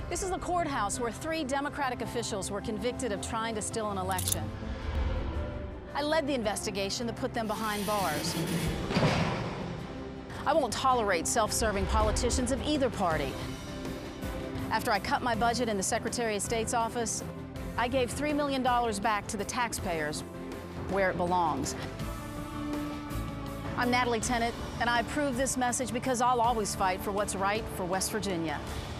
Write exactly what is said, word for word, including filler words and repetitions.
This is the courthouse where three Democratic officials were convicted of trying to steal an election. I led the investigation that put them behind bars. I won't tolerate self-serving politicians of either party. After I cut my budget in the Secretary of State's office, I gave three million dollars back to the taxpayers, where it belongs. I'm Natalie Tennant, and I approve this message because I'll always fight for what's right for West Virginia.